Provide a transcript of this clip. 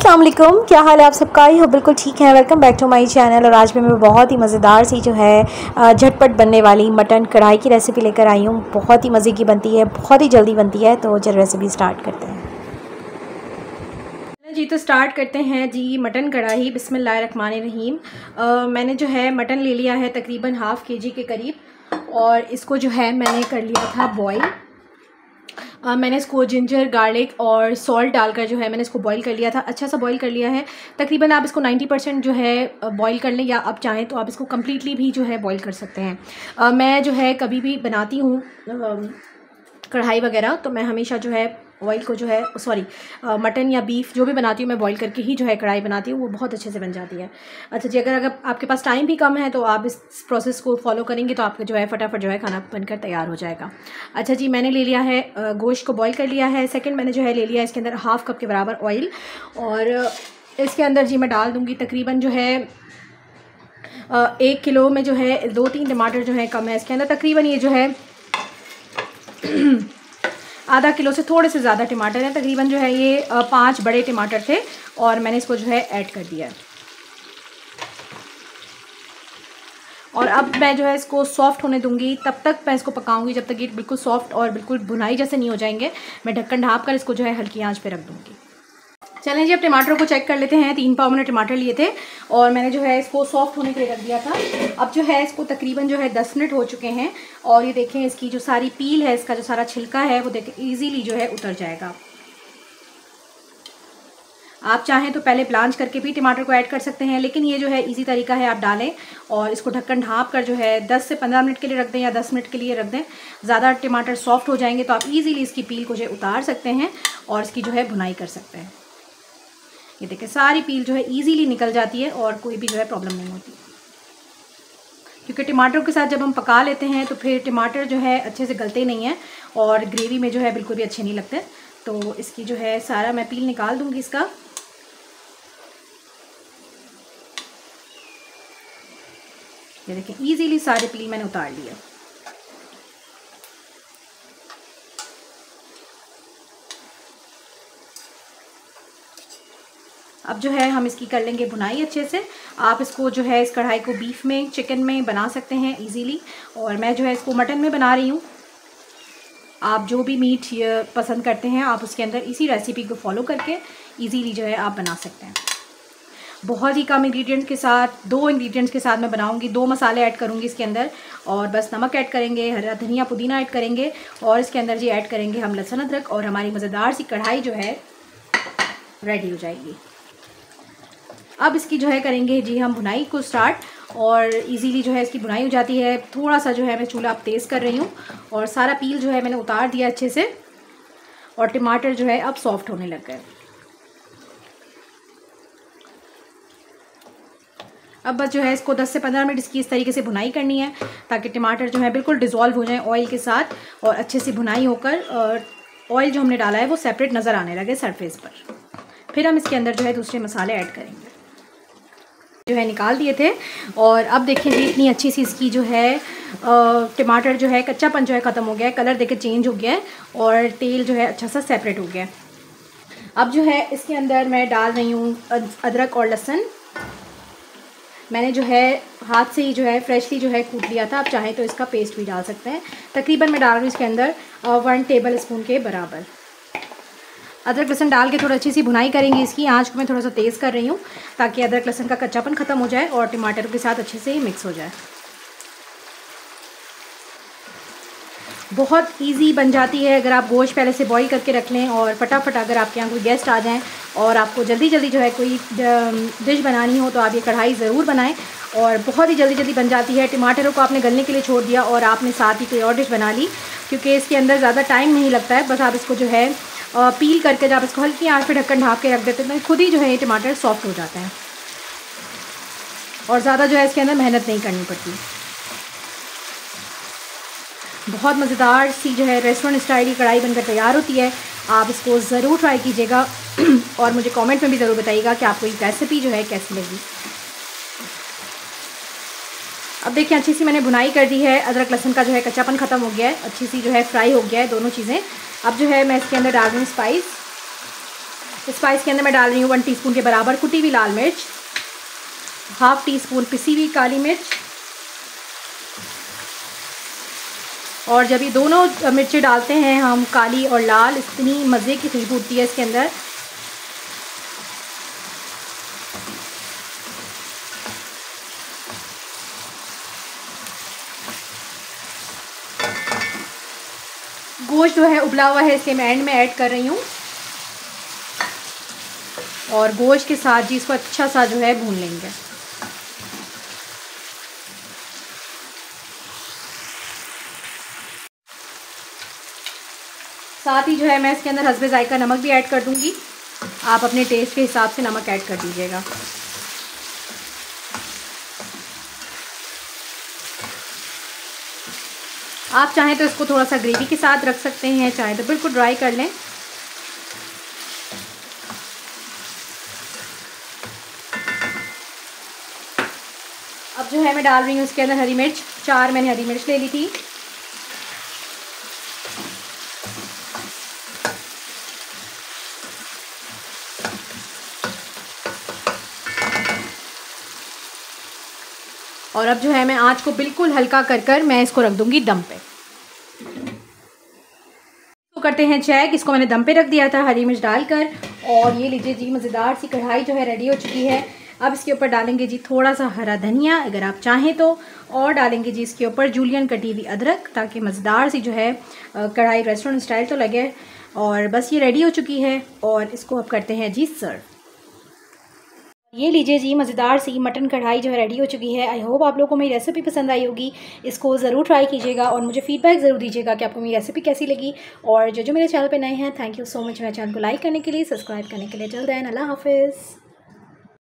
अस्सलाम वालेकुम, क्या हाल है आप सबका? ही हो बिल्कुल ठीक है। Welcome back to my channel. और आज मैं बहुत ही मज़ेदार सी जो है झटपट बनने वाली मटन कढ़ाई की रेसिपी लेकर आई हूँ। बहुत ही मज़े की बनती है, बहुत ही जल्दी बनती है। तो चल रेसिपी स्टार्ट करते हैं जी। तो स्टार्ट करते हैं जी मटन कढ़ाई। बिस्मिल्लाहिर्रहमानिर्रहीम। मैंने जो है मटन ले लिया है तकरीबन ½ kg के करीब, और इसको जो है मैंने कर लिया था बॉईल। मैंने इसको जिंजर गार्लिक और सॉल्ट डालकर जो है मैंने इसको बॉईल कर लिया था। अच्छा सा बॉईल कर लिया है। तकरीबन आप इसको 90% जो है बॉईल कर लें, या आप चाहें तो आप इसको कम्प्लीटली भी जो है बॉईल कर सकते हैं। मैं जो है कभी भी बनाती हूँ कढ़ाई वगैरह, तो मैं हमेशा जो है ऑयल को जो है मटन या बीफ जो भी बनाती हूँ मैं बॉईल करके ही जो है कढ़ाई बनाती हूँ, वो बहुत अच्छे से बन जाती है। अच्छा जी, अगर आपके पास टाइम भी कम है तो आप इस प्रोसेस को फॉलो करेंगे तो आपका जो है फटाफट जो है खाना बनकर तैयार हो जाएगा। अच्छा जी, मैंने ले लिया है गोश्त को बॉईल कर लिया है। सेकंड मैंने जो है ले लिया इसके अंदर ½ कप के बराबर ऑयल, और इसके अंदर जी मैं डाल दूँगी तकरीबन जो है 1 किलो में जो है 2-3 टमाटर जो है कम है इसके अंदर। तकरीबन ये जो है ½ किलो से थोड़े से ज़्यादा टमाटर हैं। तकरीबन जो है ये 5 बड़े टमाटर थे, और मैंने इसको जो है ऐड कर दिया है। और अब मैं जो है इसको सॉफ्ट होने दूंगी। तब तक मैं इसको पकाऊंगी जब तक ये बिल्कुल सॉफ्ट और बिल्कुल भुनाई जैसे नहीं हो जाएंगे। मैं ढक्कन ढाँप कर इसको जो है हल्की आंच पे रख दूंगी। चलें जी, अब टमाटर को चेक कर लेते हैं। 3 पाव मैंने टमाटर लिए थे और मैंने जो है इसको सॉफ्ट होने के लिए रख दिया था। अब जो है इसको तकरीबन जो है 10 मिनट हो चुके हैं, और ये देखें इसकी जो सारी पील है, इसका जो सारा छिलका है वो देखें ईजीली जो है उतर जाएगा। आप चाहें तो पहले ब्लांच करके भी टमाटर को ऐड कर सकते हैं, लेकिन ये जो है इजी तरीका है, आप डालें और इसको ढक्कन ढाँप कर जो है 10 से 15 मिनट के लिए रख दें, या 10 मिनट के लिए रख दें। ज़्यादा टमाटर सॉफ्ट हो जाएंगे तो आप इजीली इसकी पील को जो है उतार सकते हैं और इसकी जो है भुनाई कर सकते हैं। ये देखिए सारी पील जो है इजीली निकल जाती है और कोई भी जो है प्रॉब्लम नहीं होती, क्योंकि टमाटर के साथ जब हम पका लेते हैं तो फिर टमाटर जो है अच्छे से गलते नहीं हैं और ग्रेवी में जो है बिल्कुल भी अच्छे नहीं लगते। तो इसकी जो है सारा मैं पील निकाल दूँगी इसका। ये देखिए इजीली सारे पील मैंने उतार लिया। अब जो है हम इसकी कर लेंगे भुनाई अच्छे से। आप इसको जो है इस कढ़ाई को बीफ में, चिकन में बना सकते हैं इजीली, और मैं जो है इसको मटन में बना रही हूँ। आप जो भी मीट पसंद करते हैं आप उसके अंदर इसी रेसिपी को फॉलो करके इजीली जो है आप बना सकते हैं। बहुत ही कम इंग्रेडिएंट्स के साथ, 2 इंग्रेडिएंट्स के साथ मैं बनाऊंगी। 2 मसाले ऐड करूंगी इसके अंदर, और बस नमक ऐड करेंगे, हरा धनिया पुदीना ऐड करेंगे, और इसके अंदर जी ऐड करेंगे हम लहसुन अदरक, और हमारी मज़ेदार सी कढ़ाई जो है रेडी हो जाएगी। अब इसकी जो है करेंगे जी हम भुनाई को स्टार्ट, और इजीली जो है इसकी भुनाई हो जाती है। थोड़ा सा जो है मैं चूल्हा अब तेज़ कर रही हूँ, और सारा पील जो है मैंने उतार दिया अच्छे से, और टमाटर जो है अब सॉफ्ट होने लग गए। अब बस जो है इसको 10 से 15 मिनट इसकी इस तरीके से भुनाई करनी है, ताकि टमाटर जो है बिल्कुल डिज़ोल्व हो जाए ऑयल के साथ, और अच्छे से भुनाई होकर और ऑयल जो हमने डाला है वो सेपरेट नज़र आने लगे सरफेस पर। फिर हम इसके अंदर जो है दूसरे मसाले ऐड करेंगे जो है निकाल दिए थे। और अब देखिए जी इतनी अच्छी सी इसकी जो है टमाटर जो है कच्चापन जो है ख़त्म हो गया है, कलर देखिए चेंज हो गया है, और तेल जो है अच्छा सा सेपरेट हो गया है। अब जो है इसके अंदर मैं डाल रही हूँ अदरक और लहसुन। मैंने जो है हाथ से ही जो है फ्रेशली जो है कूट लिया था, आप चाहें तो इसका पेस्ट भी डाल सकते हैं। तकरीबन मैं डाल रही हूँ इसके अंदर 1 टेबल स्पून के बराबर। अदरक लहसुन डाल के थोड़ा अच्छी सी भुनाई करेंगे। इसकी आंच को मैं थोड़ा सा तेज़ कर रही हूँ, ताकि अदरक लहसुन का कच्चापन ख़त्म हो जाए और टमाटर के साथ अच्छे से ही मिक्स हो जाए। बहुत इजी बन जाती है अगर आप गोश्त पहले से बॉईल करके रख लें, और फटाफट अगर आपके यहाँ कोई गेस्ट आ जाएं और आपको जल्दी जल्दी जो है कोई डिश बनानी हो तो आप ये कढ़ाई ज़रूर बनाएं, और बहुत ही जल्दी जल्दी बन जाती है। टमाटरों को आपने गलने के लिए छोड़ दिया और आपने साथ ही कोई और डिश बना ली, क्योंकि इसके अंदर ज़्यादा टाइम नहीं लगता है। बस आप इसको जो है पील करके जब इसको हल्की आंच पे ढक्कन ढाँप के रख देते हैं तो खुद ही जो है ये टमाटर सॉफ्ट हो जाते हैं, और ज़्यादा जो है इसके अंदर मेहनत नहीं करनी पड़ती। बहुत मज़ेदार सी जो है रेस्टोरेंट स्टाइल की कढ़ाई बनकर तैयार होती है। आप इसको ज़रूर ट्राई कीजिएगा और मुझे कमेंट में भी ज़रूर बताइएगा कि आपको ये रेसिपी जो है कैसी लगी। अब देखिए अच्छी सी मैंने भुनाई कर दी है, अदरक लहसुन का जो है कच्चापन ख़त्म हो गया है, अच्छी सी जो है फ्राई हो गया है दोनों चीज़ें। अब जो है मैं इसके अंदर डाल दूँ स्पाइस। स्पाइस के अंदर मैं डाल रही हूँ 1 टीस्पून के बराबर कुटी हुई लाल मिर्च, 1/2 टीस्पून पिसी हुई काली मिर्च। और जब ये दोनों मिर्चें डालते हैं हम, काली और लाल, इतनी मज़े की खुशबू उठती है इसके अंदर। गोश्त जो है उबला हुआ है, इसके मैं एंड में ऐड कर रही हूँ और गोश्त के साथ जी इसको अच्छा सा जो है भून लेंगे। साथ ही जो है मैं इसके अंदर हस्बे जायका नमक भी ऐड कर दूंगी। आप अपने टेस्ट के हिसाब से नमक ऐड कर दीजिएगा। आप चाहें तो इसको थोड़ा सा ग्रेवी के साथ रख सकते हैं, चाहें तो बिल्कुल ड्राई कर लें। अब जो है मैं डाल रही हूँ इसके अंदर हरी मिर्च। 4 मैंने हरी मिर्च ले ली थी। और अब जो है मैं आँच को बिल्कुल हल्का कर मैं इसको रख दूंगी दम पे। तो करते हैं चेक। इसको मैंने दम पे रख दिया था हरी मिर्च डालकर। और ये लीजिए जी, मज़ेदार सी कढ़ाई जो है रेडी हो चुकी है। अब इसके ऊपर डालेंगे जी थोड़ा सा हरा धनिया अगर आप चाहें तो, और डालेंगे जी इसके ऊपर जूलियन कटी हुई अदरक, ताकि मज़ेदार सी जो है कढ़ाई रेस्टोरेंट स्टाइल तो लगे। और बस ये रेडी हो चुकी है और इसको अब करते हैं जी सर्व। ये लीजिए जी, मज़ेदार सी मटन कढ़ाई जो है रेडी हो चुकी है। आई होप आप लोगों को मेरी रेसिपी पसंद आई होगी। इसको ज़रूर ट्राई कीजिएगा और मुझे फीडबैक ज़रूर दीजिएगा कि आपको मेरी रेसिपी कैसी लगी। और जो मेरे चैनल पे नए हैं, थैंक यू सो मच मेरे चैनल को लाइक करने के लिए, सब्सक्राइब करने के लिए। जल्द है, अल्लाह हाफिज़।